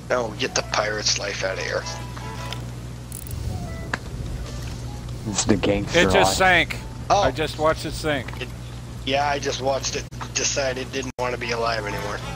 No, get the pirate's life out of here. This is the gangster It just life. sank. Oh. I just watched it sink. Yeah, I just watched it. Decided it didn't want to be alive anymore.